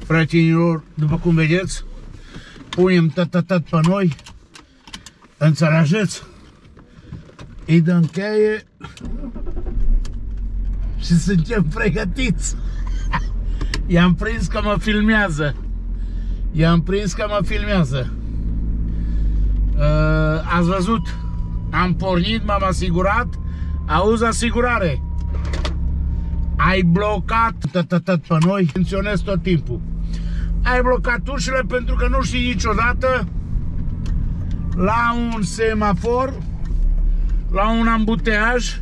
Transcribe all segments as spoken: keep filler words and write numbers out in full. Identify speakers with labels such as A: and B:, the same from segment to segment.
A: Prietenilor, după cum vedeți, punem tot pe noi, înțelegeți? Îi dăm cheie și suntem pregătiți. I-am prins că mă filmează. I-am prins că mă filmează. Uh, ați văzut? Am pornit, m-am asigurat. Auzi asigurare. Ai blocat tot pe noi. Menționez tot timpul. Ai blocat ușile pentru că nu știi niciodată la un semafor, la un ambuteaj,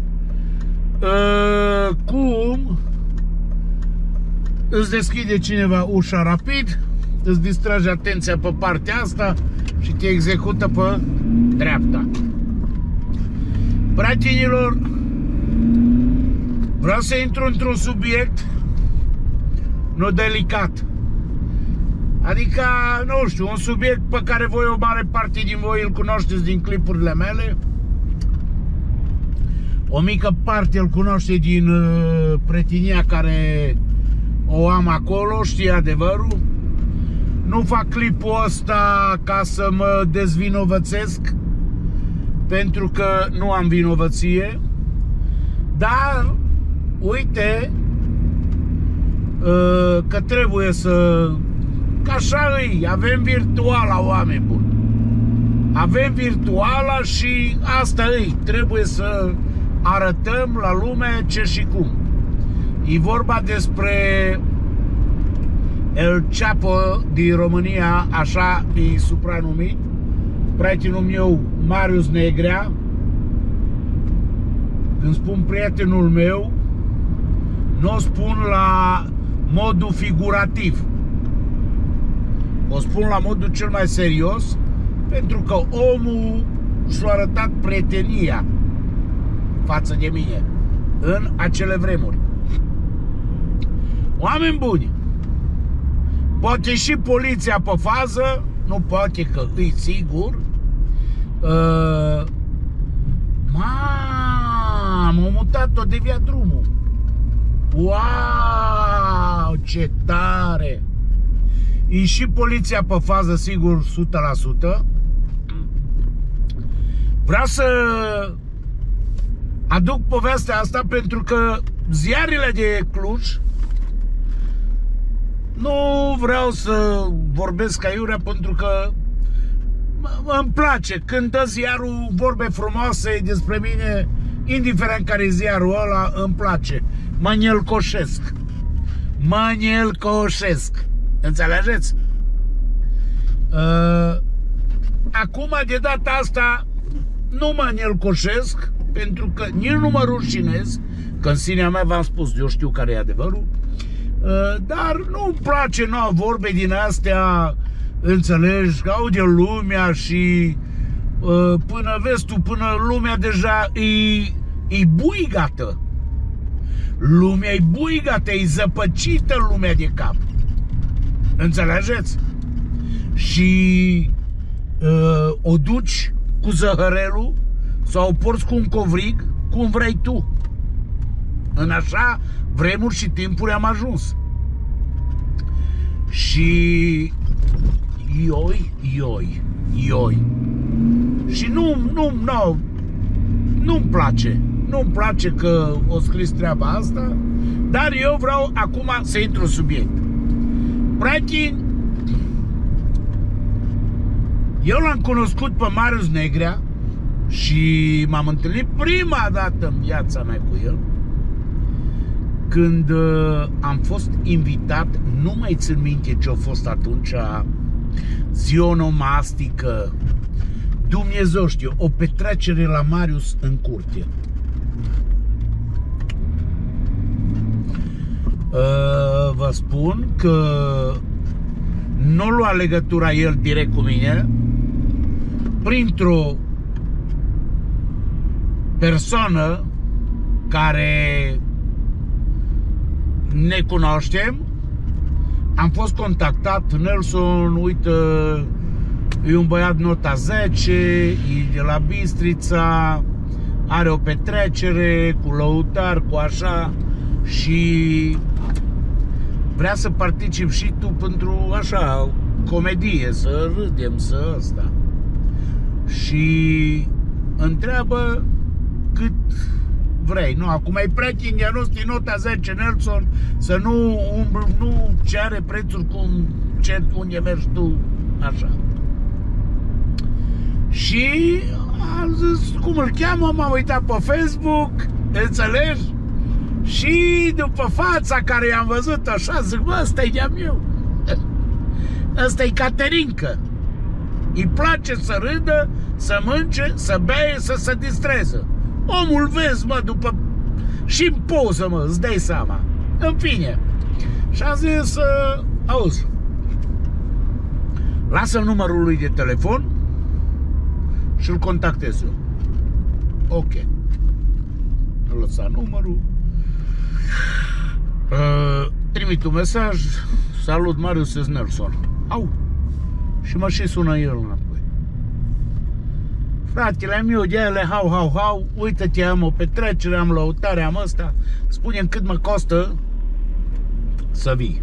A: uh, cum îți deschide cineva ușa rapid, îți distrage atenția pe partea asta și te execută pe dreapta. Prietenilor, vreau să intru într-un subiect nu delicat. Adică, nu știu, un subiect pe care voi, o mare parte din voi îl cunoașteți din clipurile mele. O mică parte îl cunoaște din uh, prietenia care o am acolo, știe adevărul. Nu fac clipul ăsta ca să mă dezvinovățesc, pentru că nu am vinovăție. Dar, uite, uh, că trebuie să... Că așa îi, avem virtuala, oameni buni. Avem virtuala și asta îi, trebuie să arătăm la lume ce și cum. E vorba despre El Chapo din România, așa e supranumit, prietenul meu Marius Negrea. Când spun prietenul meu, nu o spun la modul figurativ. O spun la modul cel mai serios, pentru că omul și-a arătat prietenia față de mine în acele vremuri. Oameni buni, poate și poliția pe fază, nu poate că îi sigur. Uh, Mamă, a mutat-o, devia drumul. Wow, ce tare! E și poliția pe fază, sigur, o sută la sută. Vreau să aduc povestea asta pentru că ziarele de Cluj, nu vreau să vorbesc aiurea pentru că îmi place. Când dă ziarul vorbe frumoase despre mine, indiferent care e ziarul ăla, îmi place. Mă nelcoșesc. Mă nelcoșesc. Înțelegeți? Uh, acum, de data asta, nu mă nelcoșesc, pentru că nici nu mă rușinez, că în sinea mea v-am spus, eu știu care e adevărul, uh, dar nu-mi place nouă vorbe din astea, înțelegi, că aude lumea și uh, până vezi tu, până lumea deja e, e buigată. Lumea e buigată, e zăpăcită lumea de cap. Înțelegeți? Și uh, o duci cu zăhărelul sau o porți cu un covrig, cum vrei tu. În așa vremuri și timpuri am ajuns. Și ioi, ioi, ioi. Și nu, nu, nu, nu-mi place. Nu-mi place că o scris treaba asta, dar eu vreau acum să intru în subiect. Prieteni, eu l-am cunoscut pe Marius Negrea și m-am întâlnit prima dată în viața mea cu el când uh, am fost invitat, nu mai țin minte ce a fost atunci, zi onomastică, Dumnezeu știu, o petrecere la Marius în curte. Uh, vă spun că nu lua legătura el direct cu mine, printr-o persoană care ne cunoaștem. Am fost contactat, Nelson, uite, e un băiat nota zece, e de la Bistrița, are o petrecere cu lăutar, cu așa, și vrea să participi și tu pentru așa comedie, să râdem, să ăsta. Și întreabă cât vrei. Nu, acum e prea chingianos din nota zece Nelson, să nu umblu, nu cere prețuri cum ce, unde mergi tu, așa. Și am zis, cum îl cheamă, m-am uitat pe Facebook, înțelegi? Și după fața care i-am văzut așa, zic, bă, ăsta-i de-a meu. Ăsta-i Caterinca. Îi place să râdă, să mânce, să beie, să se distreze. Omul vezi, mă, după... și în poză, mă, îți dai seama. În fine. Și am zis, uh, auzi, lasă numărul lui de telefon și îl contactez eu. Ok. Îl lăsa numărul. Uh, trimit un mesaj. Salut, Marius Nelson. Au. Și mă și sună el înapoi. Fratele meu de ele, hau, hau, hau, uită-te, am o petrecere, am lăutare, am ăsta, spune-mi cât mă costă să vii.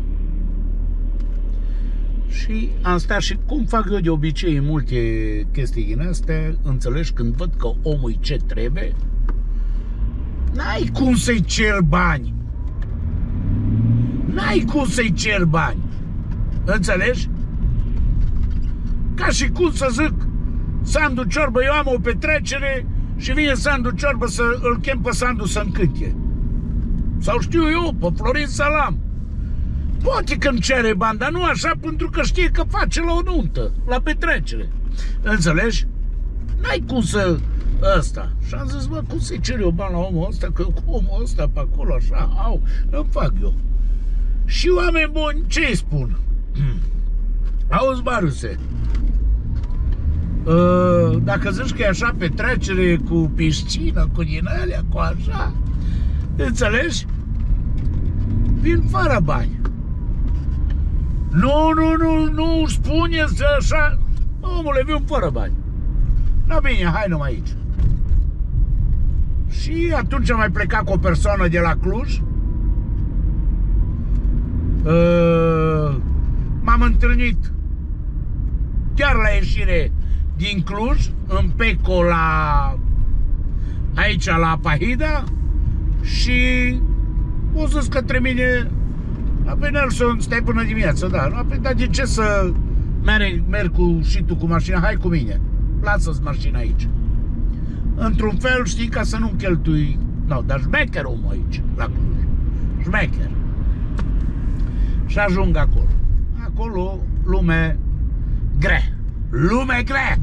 A: Și am stat și cum fac eu de obicei în multe chestii din astea, înțelegi, când văd că omul ce trebuie, n-ai cum să-i cer bani. N-ai cum să-i cer bani. Înțelegi? Ca și cum să zic, Sandu Ciorbă, eu am o petrecere și vine Sandu Ciorbă să îl chem pe Sandu să-mi cânte. Sau știu eu, pe Florin Salam. Poate că îmi cere bani, dar nu așa, pentru că știe că face la o nuntă, la petrecere. Înțelegi? N-ai cum să... ăsta. Și am zis, bă, cum să-i cer eu bani la omul ăsta, că cu omul ăsta pe acolo așa, au, îmi fac eu. Și oameni buni, ce-i spun? Auzi, Mariuse, dacă zici că e așa petrecere cu piscină, cu din alea, cu așa, înțelegi? Vin fără bani. Nu, nu, nu, nu spuneți așa. Omule, vin fără bani. Na bine, hai numai aici. Și atunci am mai plecat cu o persoană de la Cluj. M-am întâlnit chiar la ieșire din Cluj, în Peco, la aici la Pahida, și o zis către mine, pe Nelson, stai până dimineață, da, nu, dar de ce să merg, merg cu, și tu cu mașina, hai cu mine, lasă-ți mașina aici. Într-un fel, știi, ca să nu cheltui, no, dar șmecher omul aici, la Cluj, șmecher. Și ajung acolo. Acolo, lume grea. Lume grea!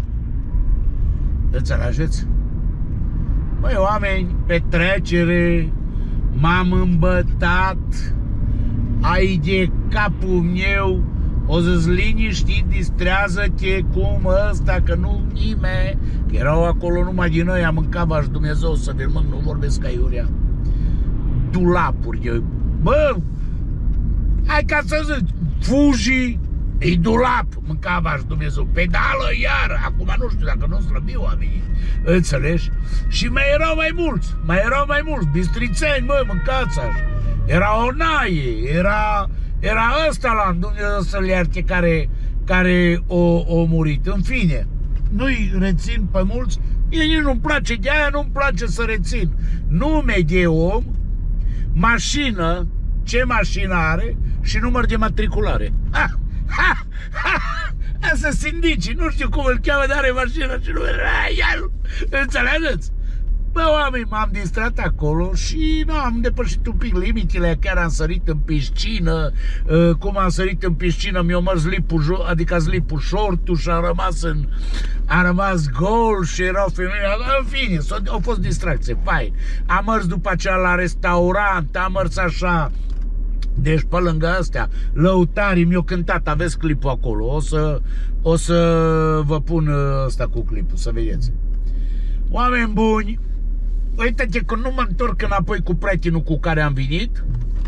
A: Înțelegeți? Băi, oameni, petrecere, m-am îmbătat, ai de capul meu, o să-ți liniști, distrează-te cum ăsta, că nu nimeni, că erau acolo numai din noi, am mâncat, Dumnezeu să filmăm, nu vorbesc aiurea. Dulapuri, eu, bă, hai ca să zic, Fuji, e dulap, mâncava-și Dumnezeu, pedală iar, acum nu știu dacă nu slăbi oamenii, înțelegi? Și mai erau mai mulți, mai erau mai mulți, bistrițeni, mă, mâncați-aș. Era o naie, era, era ăsta la Dumnezeu să-l ierte care, care o, o murit. În fine, nu-i rețin pe mulți, mie nici nu-mi place, de aia nu-mi place să rețin. Nume de om, mașină, ce mașină are și număr de matriculare. Ha! Ha! Ha! Asta sindicii, nu știu cum îl cheamă, dar are mașină și număr. Înțelegeți? Bă, oameni, m-am distrat acolo și nu, am depășit un pic limitele, chiar am sărit în piscină, cum am sărit în piscină, mi-a mers slipul, adică slipul shortul și am rămas, în, am rămas gol și erau femei, în fine, au fost distracție, fain. Am mers după aceea la restaurant, am mers așa, deci pe lângă astea, lăutarii mi-au cântat, aveți clipul acolo, o să, o să vă pun ăsta cu clipul, să vedeți. Oameni buni, uite-te că nu mă întorc înapoi cu prietenul cu care am venit.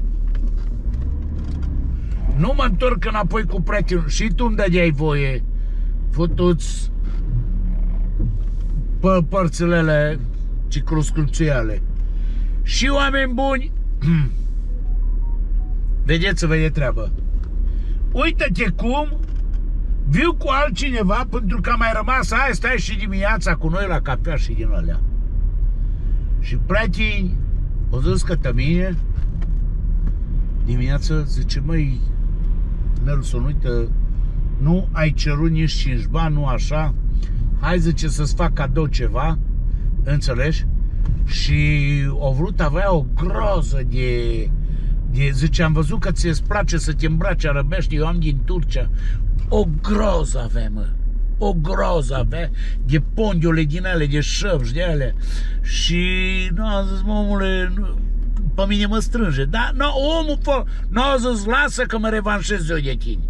A: Nu mă întorc înapoi cu prietenul. Și tu îmi dădeai voie, futuți pe părțile alea cicluscruțiale. Și oameni buni, Vedeți-vă de treabă. Uite-te cum viu cu altcineva pentru că a mai rămas, hai, stai și dimineața cu noi la cafea și din alea. Și prieteni, o zis că mine dimineața zice, măi, Nelson, uite, nu ai cerut nici cinci bani, nu așa, hai, zice, să-ți fac cadou ceva, înțelegi? Și o vrut avea o groză de, de zice, am văzut că ți-e place să te îmbraci arăbești, eu am din Turcia. O groză avea, mă, o groză avea de pondiole din ele, de șăpși de ele. Și nu, am zis, mă, omule, pe mine mă strânge. Dar no, omul fă, nu a zis, lasă că mă revanșez eu de tine.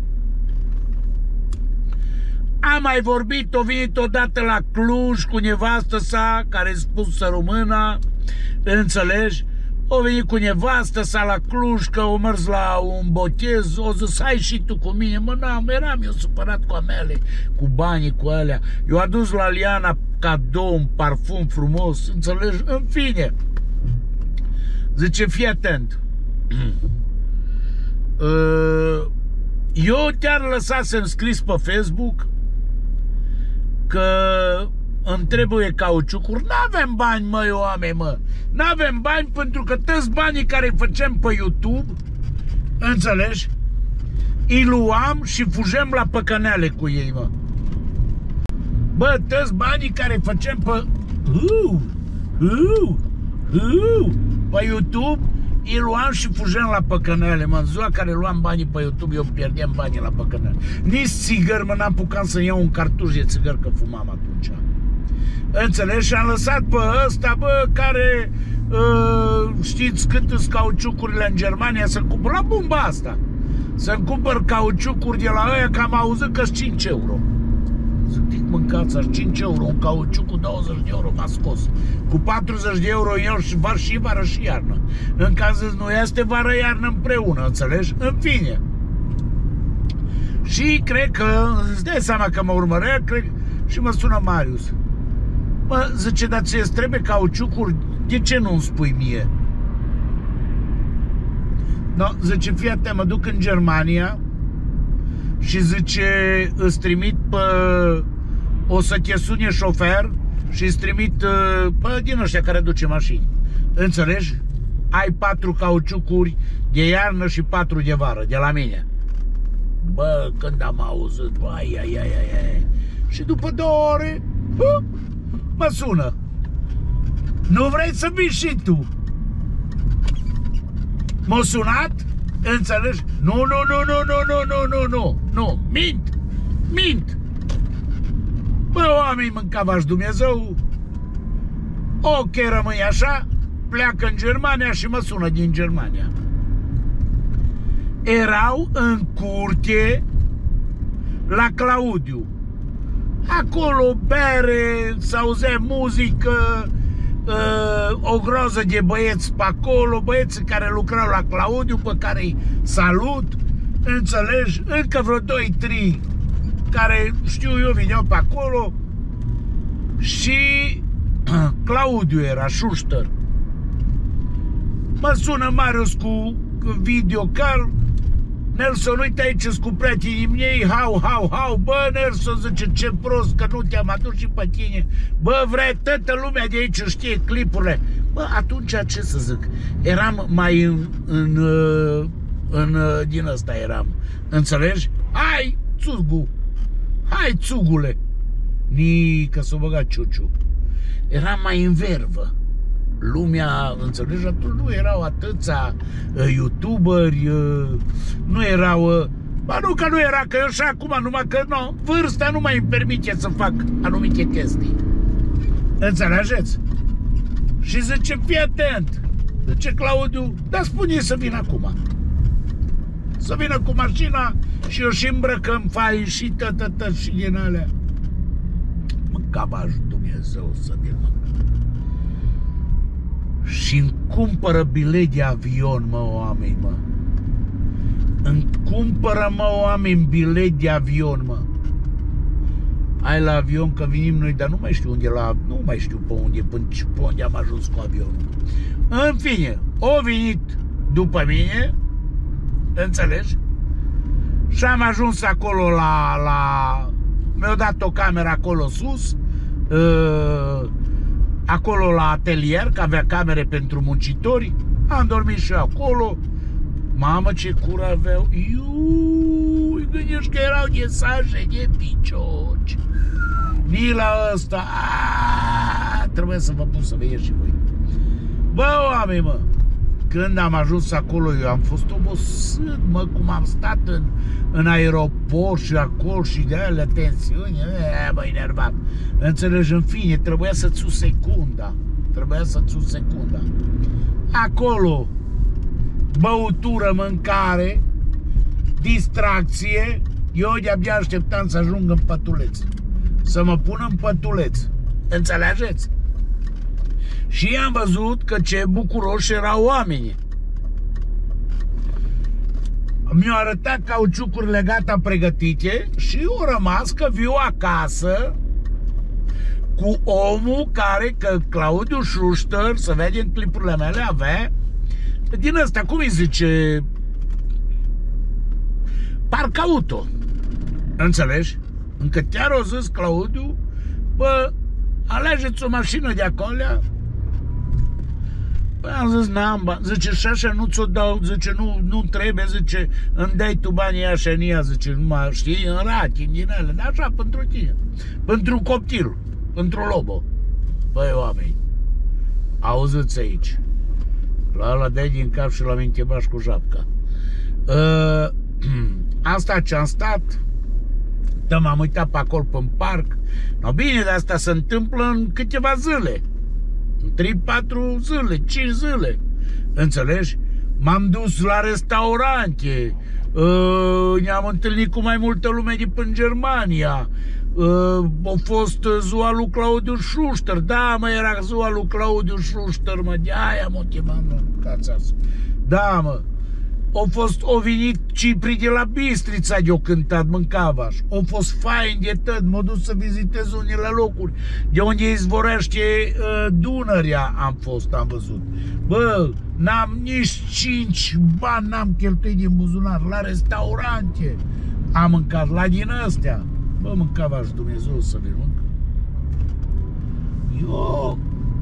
A: Am mai vorbit, o venit odată la Cluj cu nevastă sa, care-i spusă româna, înțelegi? O venit cu nevastă sa la Cluj, că o mers la un botez, o zis, hai și tu cu mine. Mă, n-am, eram eu supărat cu amele, cu banii, cu alea. Eu adus la Liana cadou, un parfum frumos, înțelegi? În fine. Zice, fii atent. Eu te-ar lăsa să-mi scris pe Facebook că îmi trebuie cauciucuri. N-avem bani, măi, oameni, mă. N-avem bani pentru că toți banii care îi făceam pe YouTube, înțelegi, îi luam și fugem la păcăneale cu ei, mă. Bă, toți banii care îi făceam pe uh, uh, uh, pe YouTube, îi luam și fugem la păcăneale, mă. În ziua care luam banii pe YouTube, eu pierdeam banii la păcăneale. Nici țigări, mă, n-am pucat să iau un cartuș de țigări, că fumam atunci. Înțelegi? Și am lăsat pe ăsta, bă, care uh, știți cât sunt cauciucurile în Germania, să-mi cumpăr la bomba asta. Să-mi cumpăr cauciucuri de la ăia, că am auzit că-s cinci euro. Zic, mâncați, aș cinci euro, un cauciuc cu douăzeci de euro m-a scos. Cu patruzeci de euro eu și var și vară și iarnă. În caz zis, nu este vară-iarnă împreună, înțelegi? În fine. Și cred că, îți dai seama că mă urmărea, cred, și mă sună Marius. Mă, zice, dar ție trebuie cauciucuri? De ce nu-mi spui mie? No, zice, fii atent, mă duc în Germania și zice, îți trimit pe, o să te sune șofer și îți trimit pe din ăștia care duce mașini. Înțelegi? Ai patru cauciucuri de iarnă și patru de vară, de la mine. Bă, când am auzit, ai, ai, ai, ai, ai. Și după două ore, bă, mă sună. Nu vrei să vii și tu? M-a sunat? Înțelegi? Nu, nu, nu, nu, nu, nu, nu, nu, nu, nu, mint, mint. Bă, oamenii mâncava-și Dumnezeu. Ok, rămâi așa, pleacă în Germania și mă sună din Germania. Erau în curte la Claudiu. Acolo bere, s-auzea muzică, uh, o groză de băieți pe acolo, băieții care lucrau la Claudiu, pe care îi salut, înțelegi? Încă vreo doi trei care, știu eu, vineau pe acolo. Și Claudiu era, Schuster. Mă sună Marius cu videocall. Nelson, uite aici cu prietenii mei, hau, hau, hau. Bă, Nelson, zice, ce prost că nu te-am adus și pe tine. Bă, vrei, toată lumea de aici știe clipurile. Bă, atunci ce să zic, eram mai în, în, în, în din ăsta eram, înțelegi? Hai, țugu, hai, țugule. Ni, că s-o băga ciuciu. Eram mai în vervă. Lumea, înțelegi, atunci nu erau atâția uh, youtuberi, uh, nu erau, uh, ba nu că nu era, că eu și acum, numai că nu, vârsta nu mai îmi permite să fac anumite chestii. Înțelegeți? Și zice, fii atent. Zice Claudiu, dar spune să vin acum. Să vină cu mașina și eu și îmbrăcăm fai și tătătă și din alea. Mâncava Dumnezeu să vin, mă. Și-mi cumpără bilet de avion, mă, oameni, mă. Îmi cumpără, mă, oameni, bilet de avion, mă. Hai la avion că venim noi, dar nu mai știu unde la, nu mai știu pe unde, până pe unde am ajuns cu avionul. În fine, o venit după mine Înțelegi? Și am ajuns acolo la... la... mi-au dat o cameră acolo sus, uh, acolo la atelier, că avea camere pentru muncitori. Am dormit și acolo. Mamă, ce cură aveau. Iuuu, gândești că erau ghesaje de picioci. Ni la ăsta. Aaaa, trebuie să vă pun să vedeți și voi. Bă, oameni, mă, când am ajuns acolo, eu am fost obosit, mă, cum am stat în, în aeroport și acolo și de alea tensiuni, mă enervat. Înțelegi, în fine, trebuia să-ți u secunda. Trebuia să-ți u secunda. Acolo, băutură, mâncare, distracție, eu de-abia așteptam să ajung în pătuleț. Să mă pun în pătuleț. Înțelegeți? Și am văzut că ce bucuroși erau oamenii. Mi-au arătat cauciucurile gata pregătite și eu rămas că viu acasă cu omul care, că Claudiu Schuster, să vede în clipurile mele, avea din ăsta, cum îi zice, parc auto. Înțelegi? Încă chiar o zis Claudiu, bă, alegeți o mașină de acolo. Păi am zis, n-am bani. Zice, și așa nu ți-o dau, zice, nu, nu trebuie, zice, îmi dai tu banii așa în ea, zice, numai, știi, în rachi, din ele, dar așa, pentru tine, pentru copil, pentru lobo. Băi, oameni, auziți aici, la ăla dai din cap și l-am închebat cu japca. Uh, asta ce-am stat, m-am uitat pe acolo, pe parc, no, bine, de asta se întâmplă în câteva zile. trei patru zile, cinci zile. Înțelegi? M-am dus la restaurante, uh, ne-am întâlnit cu mai multă lume din până Germania. Uh, a fost ziua lui Claudiu Schuster. Da, mă, era ziua lui Claudiu Schuster, mă, de-aia mă chemam în cața asta. Da, mă. Au fost, au venit Cipri de la Bistrița, de-o cântat, mâncavaș. Au fost fain de tot, m-au dus să vizitez unele locuri de unde izvorește uh, Dunărea. Am fost, am văzut. Bă, n-am nici cinci bani, n-am cheltuit din buzunar. La restaurante am mâncat, la din astea. Bă, mâncavaș, Dumnezeu să vi mânc. Eu...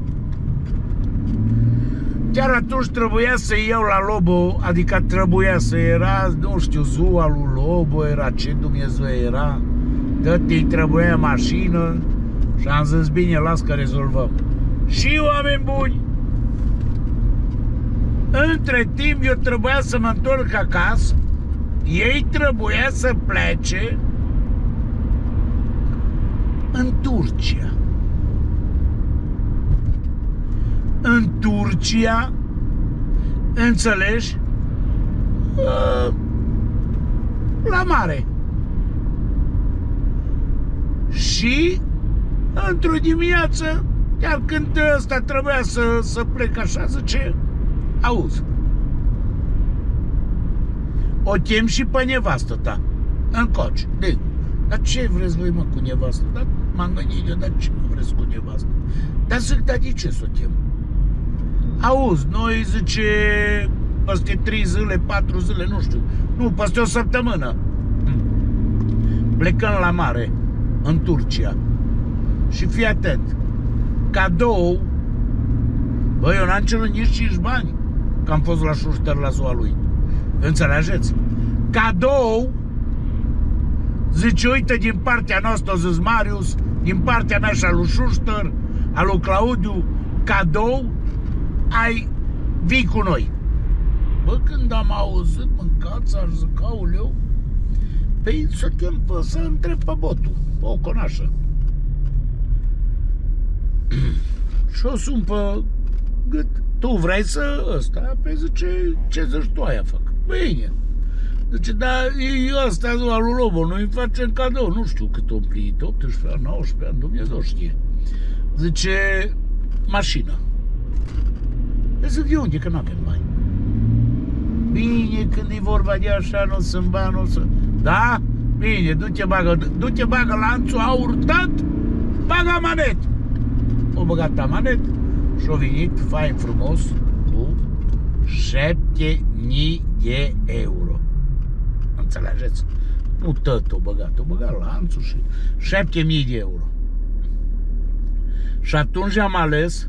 A: Chiar atunci trebuia să iau la Lobo, adică trebuia să era, nu știu, ziua lui Lobo, era ce Dumnezeu era, tătii trebuia mașină și am zis, bine, las că rezolvăm. Și oameni buni, între timp eu trebuia să mă întorc acasă, ei trebuia să plece în Turcia. În Turcia, înțelegi, la mare. Și într-o dimineață, chiar când ăsta trebuia să, să plec așa, zice, auzi, o chem și pe nevastă ta, în coci. De, dar ce vreți voi, mă, cu nevastă? Dar m-am gândit eu, dar ce vreți cu nevastă? Dar zic, dar de ce să o chem? Auzi, noi, zice, peste trei zile, patru zile, nu știu, nu, peste o săptămână, plecăm la mare, în Turcia. Și fii atent, cadou, băi, eu n-am cerut nici cinci bani, că am fost la Schuster la ziua lui. Înțelegeți? Cadou, zice, uite, din partea noastră, zis Marius, din partea mea și a lui Schuster, a lui Claudiu, cadou, ai, vii cu noi. Bă, când am auzit mâncața, aș zic, aoleu, păi să chem pe, să întreb pe botul, pe o conașă. Și o sun pe gât, tu vrei să ăsta? Păi zice, ce zici tu, aia fac? Bine. Zice, dar e ăsta ziua lui Lobo, noi îi facem cadou, nu știu cât o împlinit, optsprezece ani, nouăsprezece ani, Dumnezeu știe. Zice, mașină. Păi zic, de unde? Că n-avem bani. Bine, când e vorba de așa, nu sunt bani, nu sunt... Da? Bine, du-te bagă, du-te bagă lanțul, aur tot, bagă manet. O băgat amanet și-o venit fain frumos cu șapte mii de euro. înțelegeți? Nu tot o băgat, o băgat lanțul și șapte mii de euro. Și atunci am ales,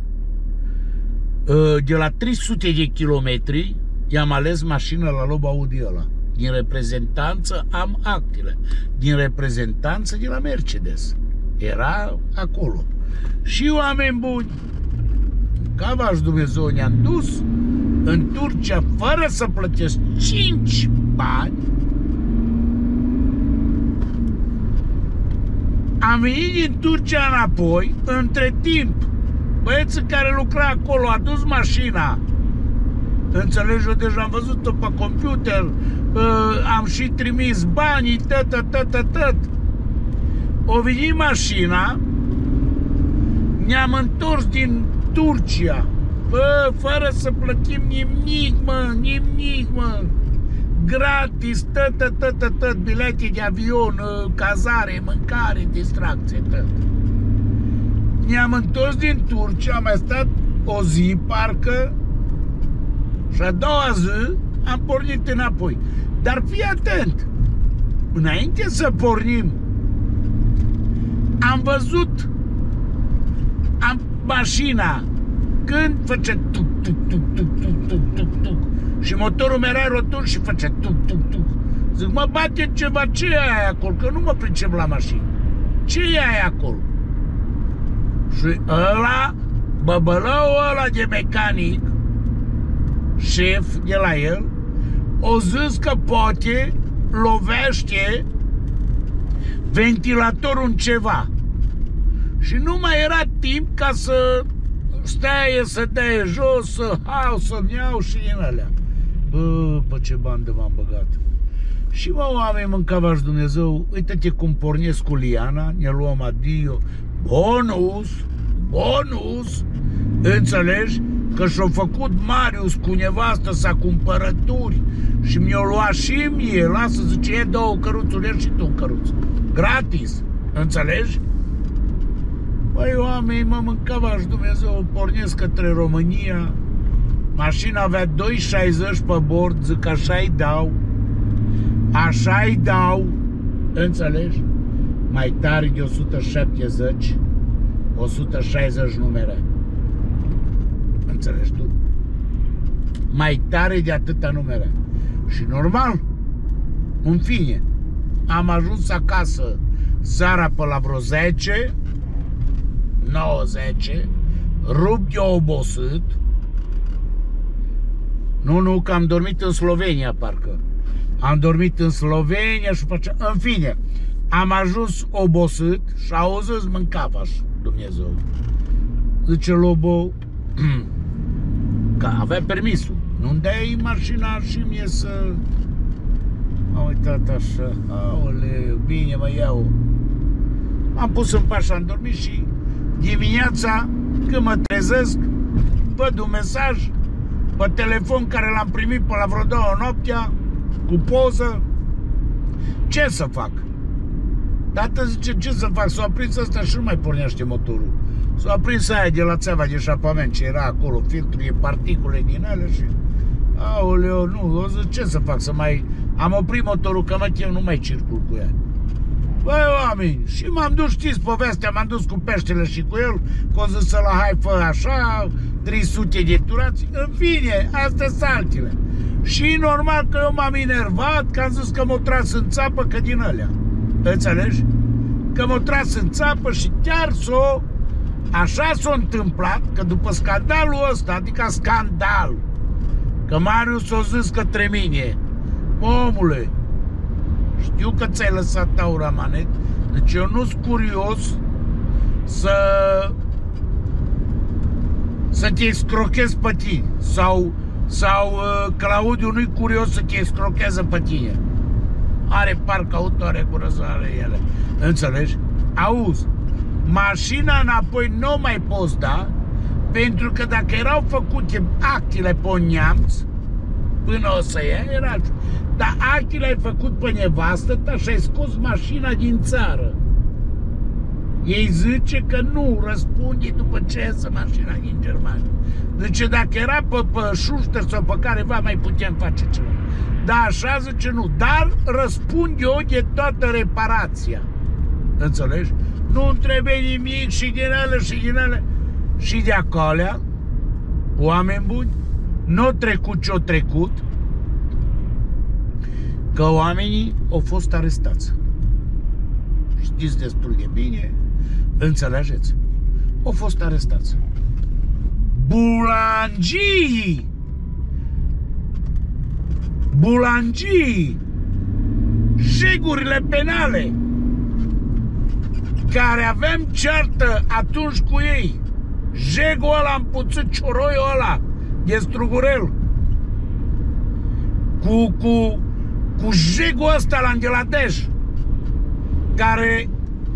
A: de la trei sute de kilometri, i-am ales mașină la lob Audi ăla. Din reprezentanță am actele. Din reprezentanță de la Mercedes. Era acolo. Și oameni buni, ca v-aș Dumnezeu, ne-am dus în Turcia fără să plătesc cinci bani. Am venit din Turcia înapoi. Între timp, băieții care lucra acolo a dus mașina. Înțelegi, eu deja am văzut-o pe computer, am și trimis banii, tot, tot, tot, tot, tot. O venit mașina, ne-am întors din Turcia, bă, fără să plătim nimic, mă, nimic, mă. Gratis, tot, tot, tot, tot, tot, bilete de avion, cazare, mâncare, distracție, tot. Ne-am întors din Turcia, am mai stat o zi, parcă, și a doua zi am pornit înapoi. Dar fii atent, înainte să pornim, am văzut am mașina când face tuc, tuc, tuc, tuc, tuc, tuc, tuc, tuc, și motorul mereu rotund și face tuc, tuc, tuc. Zic, mă bate ceva, ce e aia acolo? Că nu mă pricep la mașină. Ce e aia acolo? Și ăla, băbălău ăla de mecanic, șef de la el, o zis că poate lovește ventilatorul în ceva. Și nu mai era timp ca să stea, să dea jos, să hau, să-mi iau și în alea. Bă, pe ce bandă m-am băgat. Și mă, oameni, mâncava și Dumnezeu, uite-te cum pornesc cu Liana, ne luăm adio, bonus, bonus, înțelegi? Că și-a făcut Marius cu nevastă sa cumpărături și mi-o lua și mie, lasă, zice, e două căruțuri, e și tu un căruț. Gratis, înțelegi? Băi, oameni, mă mâncava și Dumnezeu, pornesc către România, mașina avea doi șaizeci pe bord, zic, așa-i dau, așa-i dau, înțelegi? Mai tare de o sută șaptezeci, o sută șaizeci numere. Înțelegi tu? Mai tare de atâta numere. Și normal, în fine, am ajuns acasă seara pe la vreo zece, nouă zece, rupt de obosit. Nu, nu, că am dormit în Slovenia, parcă. Am dormit în Slovenia și face... În fine, am ajuns obosit și auzi, mâncava și Dumnezeu. Zice Lobo, că avea permisul. Nu-mi dai mașina și mie să... Am uitat așa. Aoleu, bine, mă iau. M-am pus în pat și am dormit și dimineața, când mă trezesc, văd un mesaj pe telefon care l-am primit pe la vreo două noaptea, cu poză. Ce să fac? Tată zice, ce să fac? S-a aprins ăsta și nu mai pornește motorul. S-a aprins aia de la țeava de eșapament ce era acolo, filtrul, e particule din ele și... Aoleu, nu, o zic, ce să fac? Să mai... Am oprit motorul, că mă chem, nu mai circul cu ea. Băi, oameni, și m-am dus, știți povestea, m-am dus cu peștele și cu el, că o zis să la hai, fă așa, trei sute de turați, în fine, astea sunt altele. Și normal că eu m-am enervat, că am zis că m-o tras în țapă, că din alea. Înțelegi? Că m-o tras în țapă și chiar s-o... Așa s-a întâmplat, că după scandalul ăsta, adică scandal, că Marius a zis către mine, omule, știu că ți-ai lăsat taura manet, deci eu nu-s curios să să te escrochez pe tine. Sau, sau uh, Claudiu nu-i curios să te escrocheze pe tine. Are parcă auto, are curățare ele. Înțelegi? Auzi, mașina înapoi nu mai poți da, pentru că dacă erau făcute actele pe neamț, până o să ia, era... Dar actele ai făcut pe nevastă ta și ai scos mașina din țară. Ei zice că nu răspunde după ce iasă mașina din Germania. Zice, dacă era pe, pe Schuster sau pe careva, mai putem face ceva. Dar așa zice nu. Dar răspund eu de toată reparația. Înțelegi? Nu-mi trebuie nimic și din ele și din ele. Și de acalea, oameni buni, n-o trecut ce-o trecut, că oamenii au fost arestați. Știți destul de bine, înțelegeți? Au fost arestați. Bulangii! Bulangii! Jegurile penale! Care aveam ceartă atunci cu ei. Jegul ăla împuțit, cioroiul ăla de Strugurel. Cu, cu, cu jegul ăsta la Angeladeș, care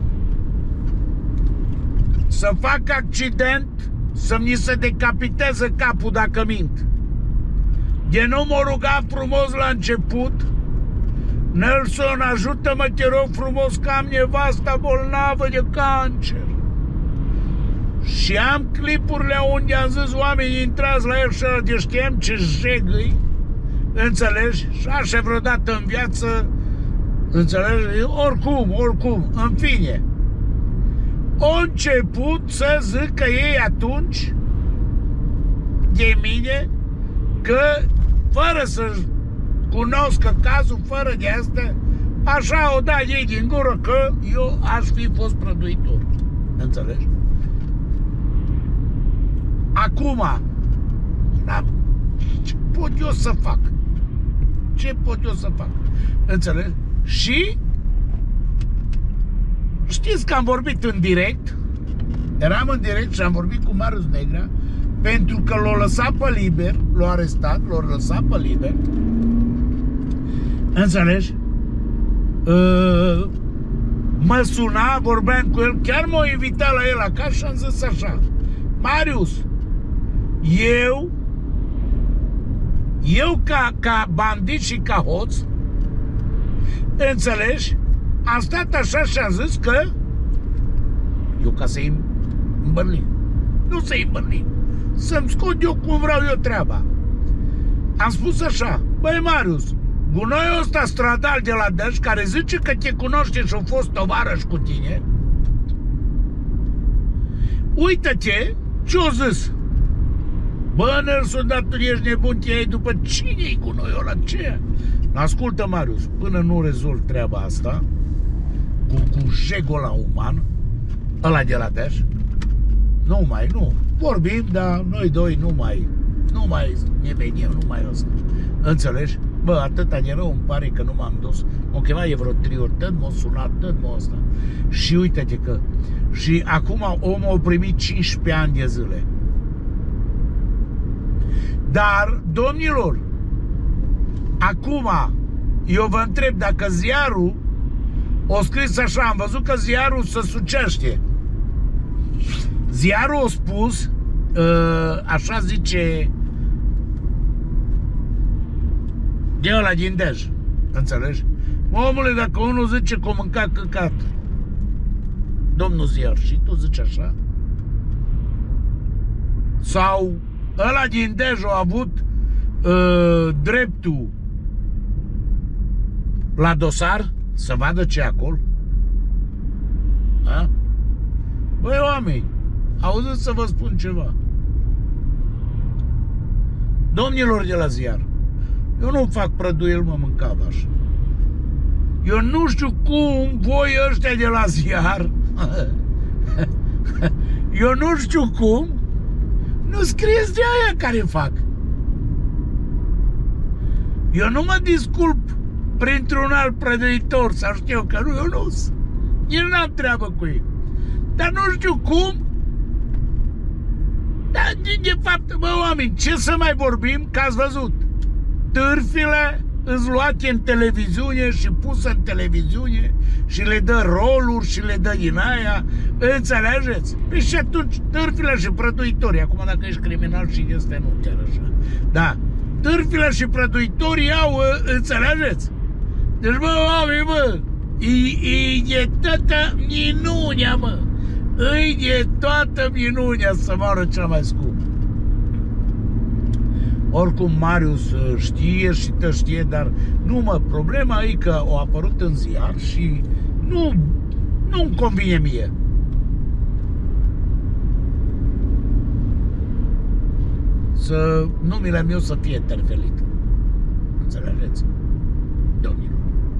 A: să facă accident, să-mi se decapiteze capul dacă mint. De nu m-a rugat frumos la început: Nelson, ajută-mă, te rog frumos, că am nevasta bolnavă de cancer. Și am clipurile unde am zis: oamenii, intrați la el și ăla, de știam ce jegâi. Înțelegi? Și așa vreodată în viață, înțelegi? Oricum, oricum, în fine. Au început să zică ei atunci de mine că, fără să cunoscă cazul, fără de asta, așa o da ei din gură că eu aș fi fost prăduitor. Înțelegi? Acum, da, ce pot eu să fac? Ce pot eu să fac? Înțelegi? Și știți că am vorbit în direct, eram în direct și am vorbit cu Marius Negrea, pentru că l-a lăsat pe liber, l-a arestat, l-a lăsat pe liber. Înțelegi? Uh, mă suna, vorbeam cu el, chiar m-a invitat la el acasă și am zis așa: Marius, eu eu ca, ca bandit și ca hoț, înțelegi, am stat așa și am zis că eu, ca să-i îmbărlin, nu să-i îmbărlin, să-mi scot eu cum vreau eu treaba. Am spus așa: băi Marius, gunoiul ăsta stradal de la Dăș, care zice că te cunoaște și a fost tovarăș cu tine, uită-te ce-o zis. Bă, Nelson, dar tu ești nebun, te iei după cine-i gunoiul ăla? Ce? Ascultă, Marius, până nu rezolv treaba asta cu, cu jegul ăla uman, ăla de la Dăș, nu mai, nu, vorbim, dar noi doi nu mai, nu mai ne venim, nu mai ăsta. Înțelegi? Bă, atâta de rău îmi pare că nu m-am dus. M-a chemat de vreo trei ori, tot m-a sunat, tot m-a ăsta. Și uite-te că, și acum omul a primit cincisprezece ani de zile. Dar, domnilor, acum eu vă întreb dacă ziarul o scris așa, am văzut că ziarul se sucește. Ziarul a spus, așa zice, de ăla din Dej, înțelegi? Omule, dacă unul zice că o mânca căcat, domnul ziar, și tu zici așa? Sau ăla din Dej a avut uh, dreptul la dosar să vadă ce acolo? Ha? Băi, oameni, auziți să vă spun ceva. Domnilor de la ziar, eu nu fac prăduiel, mă mâncava așa. Eu nu știu cum voi ăștia de la ziar eu nu știu cum nu scrieți de aia care fac. Eu nu mă disculp printr-un alt prăduitor sau știu că nu, eu nu nici n-am treabă cu ei. Dar nu știu cum. Dar de fapt, bă, oameni, ce să mai vorbim, că ați văzut, târfile îți luate în televiziune și pusă în televiziune și le dă roluri și le dă din aia, înțelegeți? Păi și atunci târfile și prăduitorii, acum dacă ești criminal și este nu chiar așa, da, târfile și prăduitorii au, înțelegeți? Deci, bă, oameni, bă, e, e de tătă minunea, mă. îi de toată minunea să moară cea mai scump. Oricum Marius știe și te știe, dar nu mă, problema e că a apărut în ziar și nu, nu-mi convine mie. Să numele meu să fie terfelit. Înțelegeți? Domnilor.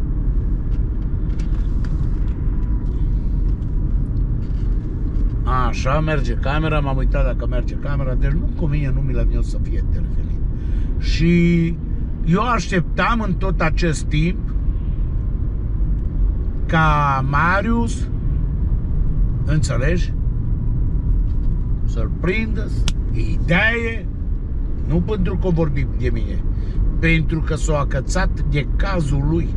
A: Așa merge camera, m-am uitat dacă merge camera, deci nu-mi convine numele meu să fie terfelit. Și eu așteptam în tot acest timp ca Marius, înțelegi, să-l prindă, idee, nu pentru că vorbim de mine, pentru că s-a acățat de cazul lui.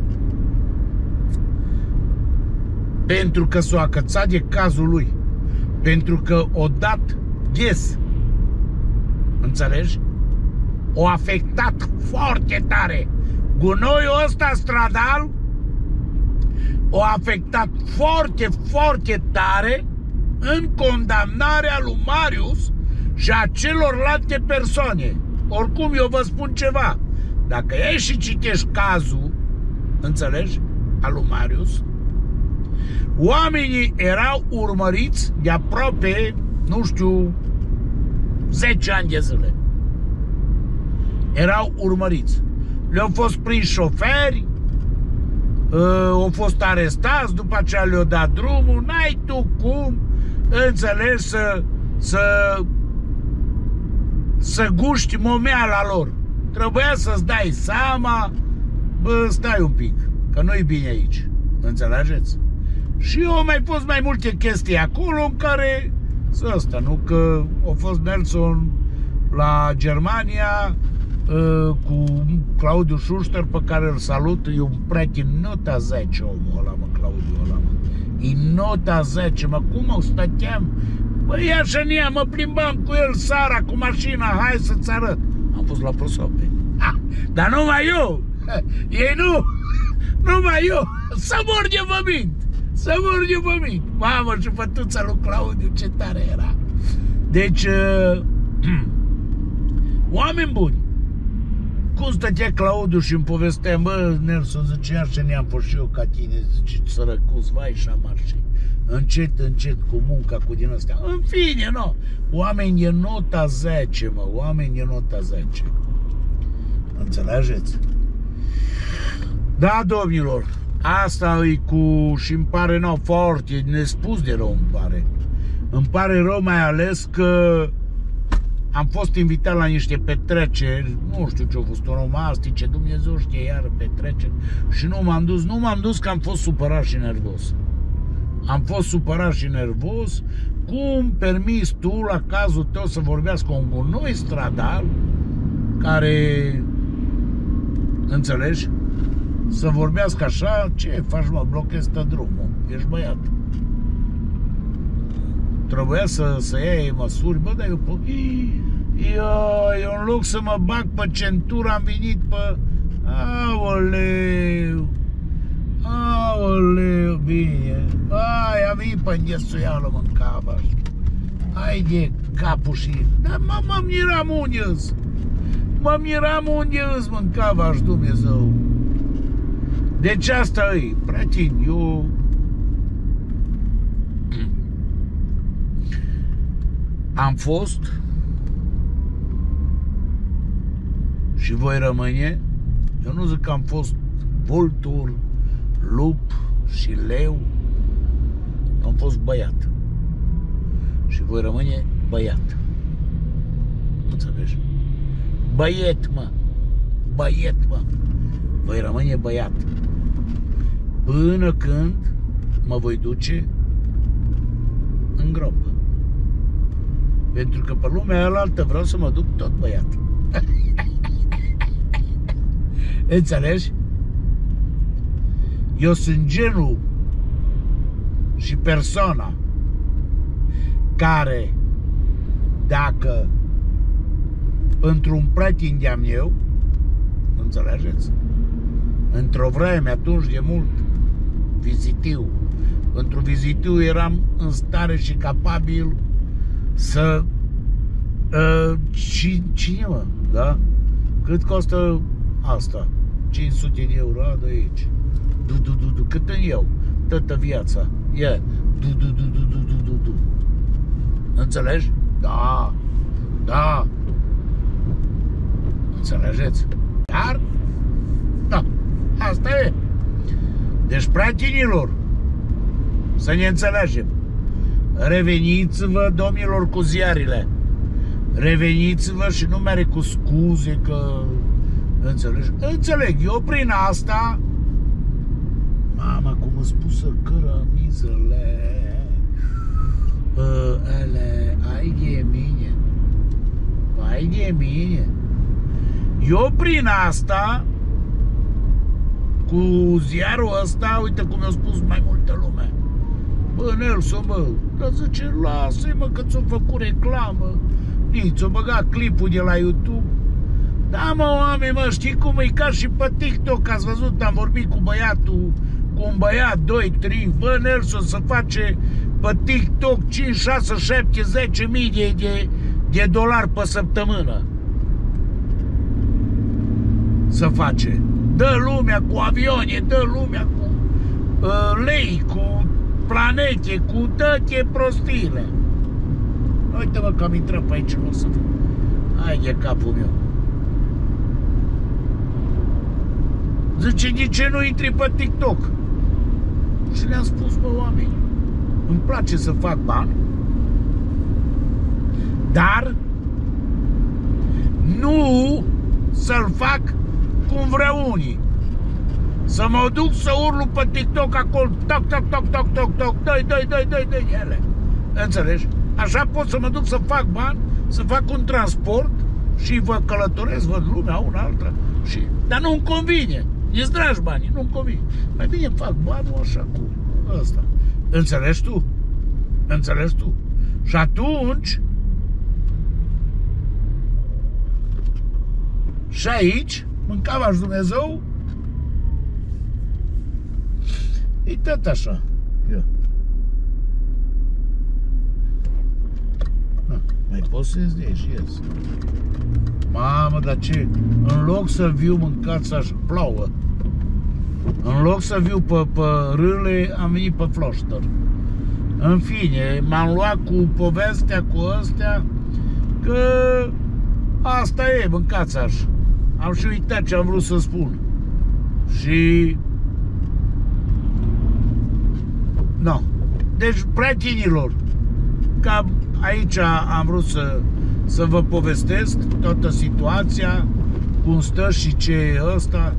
A: Pentru că s-a acățat de cazul lui. Pentru că o dat ghes. Înțelegi? O afectat foarte tare. Gunoiul ăsta stradal o afectat foarte, foarte tare în condamnarea lui Marius și a celorlalte persoane. Oricum, eu vă spun ceva. Dacă iei și citești cazul, înțelegi, al lui Marius, oamenii erau urmăriți de aproape, nu știu, zece ani de zile. Erau urmăriți. Le-au fost prinși șoferi, au fost arestați, după aceea le-au dat drumul. N-ai tu cum, înțelegi, să, să, să guști momeala lor. Trebuia să-ți dai seama, bă, stai un pic, că nu-i bine aici. Înțelegeți? Și au mai fost mai multe chestii acolo în care ăsta, nu? Că a fost Nelson la Germania uh, cu Claudiu Schuster, pe care îl salut. E un prieten nota zece, omul ăla, mă, Claudiu ăla, mă. E nota zece, mă, cum o stăteam? Băi, ia și ea, mă plimbam cu el seara cu mașina, hai să-ți arăt. Am fost la Prosopeni. Ha, dar numai eu! Ei nu! Numai eu! Să mor de vămint! Să mor de vămint! Mamă, și fătuța lui Claudiu, ce tare era! Deci, uh, oameni buni! Cum stătea Claudiu și îmi povestea, bă, Nelson, zice, ia și ne-am fost și eu ca tine, zice, sărăcuț, vai și amarși. Încet, încet, cu munca, cu din astea. În fine, nu! Oameni e nota zece, mă, oameni e nota zece. Înțelegeți? Da, domnilor, asta e cu... și îmi pare, nu, foarte nespus de rău, îmi pare. Îmi pare rău mai ales că am fost invitat la niște petreceri, nu știu ce au fost, onomastice, Dumnezeu știe, iară petreceri, și nu m-am dus, nu m-am dus că am fost supărat și nervos. Am fost supărat și nervos. Cum permis tu la cazul tău să vorbească un gunoi stradal care, înțelegi, să vorbească așa? Ce faci, mă? Blochezi tot drumul. Ești băiat. Trebuia să, să iei măsuri. Bă, dar eu, eu, eu în loc să mă bag pe centură, am venit pe... Aoleu! Aoleu, bine. Ai, am venit pe înghesuială, mă, în cava. Hai de capul și... Dar mă, mă miram unde îs. Mă miram unde îs, mă, în cava, și Dumnezeu. Deci asta e, prieten, eu... Am fost și voi rămâne. Eu nu zic că am fost vultur, lup și leu. Am fost băiat. Și voi rămâne băiat. Înțelegi? Băiet, mă. Băiet, mă. Voi rămâne băiat. Până când mă voi duce în groapă. Pentru că pe lumea alaltă vreau să mă duc tot băiat. Înțelegi? Eu sunt genul și persoana care, dacă într-un prieten de-am eu, înțelegeți? Într-o vreme, atunci de mult, vizitiu, într-un vizitiu eram în stare și capabil să... Uh, și, cine mă, da? Cât costă asta? cinci sute de euro, a, de aici. Du, du, du, du, cât în eu? Toată viața. E. Yeah. Du, du, du, du, du, du, du, du. Înțelegi? Da. Da. Înțelegeți? Dar, da, asta e. Deci, prietenilor, să ne înțelegem. Reveniți-vă, domnilor, cu ziarile. Reveniți-vă și nu mere cu scuze că... Înțelegi? Înțeleg, eu prin asta... Mama, cum îți pusă cărămizele... Ele, ai de mine. Ai de mine. Eu prin asta, cu ziarul ăsta, uite cum mi-a spus mai multă lume. Bă, Nelson, bă, dar zice, lasă-i, mă, că ți-o făcut reclamă. Ți-o băgat clipul de la YouTube. Da, mă, oameni, mă, știi cum e ca și pe TikTok, ați văzut, am vorbit cu băiatul, cu un băiat, doi, trei, bă, Nelson, să face pe TikTok cinci, șase, șapte, zece mii de, de, de dolari pe săptămână. Să face. Dă lumea cu avioane, dă lumea cu uh, lei, cu planete, cu toate prostiile. Uite-mă că am intrat pe aici, nu o să fiu. Hai de capul meu. Zice, de ce nu intri pe TikTok? Și le-am spus, bă, oameni, îmi place să fac bani, dar nu să-l fac cum vreau unii. Să mă duc să urlu pe TikTok acolo, toc, toc, toc, toc, toc, toc, dă-i, dă-i, dă-i, dă-i, dă-i, ele. Înțelegi? Așa pot să mă duc să fac bani, să fac un transport și vă călătoresc, văd lumea una alta. Și... Dar nu-mi convine. E-ți dragi banii, nu-mi convine. Mai bine fac banul așa cu ăsta. Înțelegi tu? Înțelegi tu? Și atunci... Și aici, mâncava-și Dumnezeu, e tot așa. Ia. Na, mai poți să ies de aici, ies. Mamă, dar ce? În loc să viu mâncați așa, plouă. În loc să viu pe, pe râle, am venit pe Floșter. În fine, m-am luat cu povestea, cu astea, că asta e, mâncați așa. Am și uitat ce am vrut să spun. Și... No. Deci, prietenilor, ca aici am vrut să, să vă povestesc toată situația, cum stă și ce e ăsta.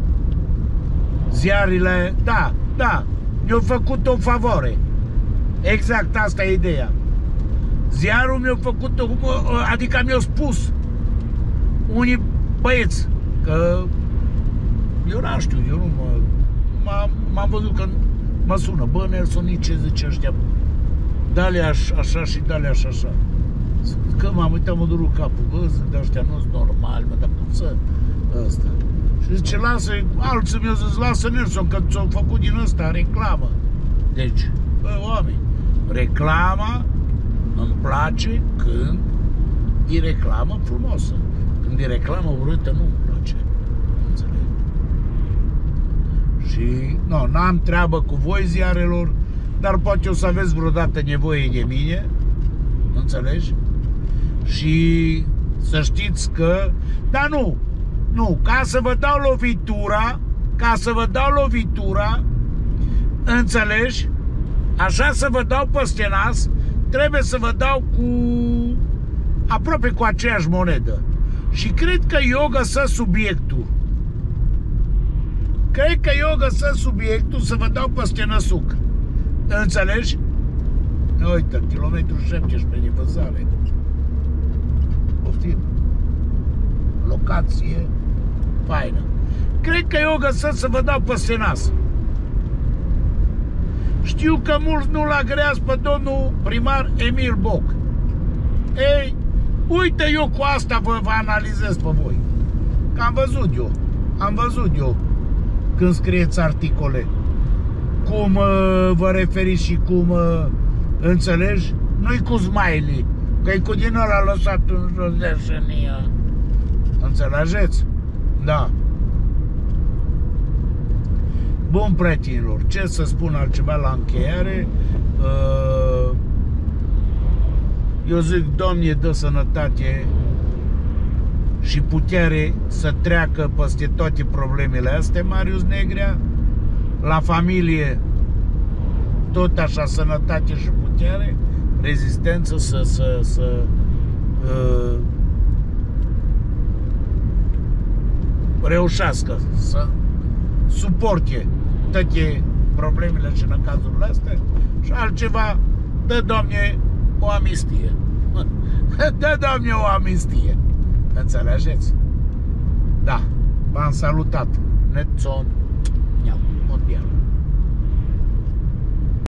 A: Ziarele, da, da, mi-au făcut o favore. Exact asta e ideea. Ziarul mi-a făcut o, adică mi-a spus unii băieți că eu n-am știu, eu nu mă m-am văzut că mă sună, bă, Nelson, nici ce zice ăștia, dale așa și dale așa, așa. Că m-am uitat, mă durut capul, bă, zic, de ăștia nu-s normal, mă, dar cum să ăsta? Și zice, lasă, alții mi-au zis, lasă, Nelson, că ți-au făcut din ăsta reclamă. Deci, bă, oameni, reclama îmi place când e reclamă frumoasă. Când e reclamă urâtă, nu-mi place. Înțeleg? Și, nu, n-am treabă cu voi, ziarelor, dar poate o să aveți vreodată nevoie de mine. Înțelegi? Și să știți că... Dar nu, nu, ca să vă dau lovitura, ca să vă dau lovitura, înțelegi? Așa să vă dau peste nas, trebuie să vă dau cu... aproape cu aceeași monedă. Și cred că eu găsesc subiectul. Cred că eu găsesc subiectul să vă dau peste năsuc. Înțelegi? Uite, kilometru șaptesprezece de vânzare. Poftim. Locație faină. Cred că eu găsesc să vă dau peste nas. Știu că mulți nu-l agrează pe domnul primar Emil Boc. Ei, uite, eu cu asta vă, vă analizez pe voi. Că am văzut eu. Am văzut eu când scrieți articole. cum uh, vă referiți și cum uh, înțelegi, nu-i cu smiley, că-i cu din ăla lăsat în jos de șenia. Înțelegeți? Da. Bun, prietenilor, ce să spun altceva la încheiare? Uh, eu zic, Doamne, dă sănătate și putere să treacă peste toate problemele astea, Marius Negrea. La familie tot așa, sănătate și putere, rezistență, să, să, să uh, reușească să suporte toate problemele și în cazurile astea. Și altceva, dă, Doamne, o amnistie. Dă, Doamne, o amnistie. Înțelegeți? Da, v-am salutat. Nețon. Miau.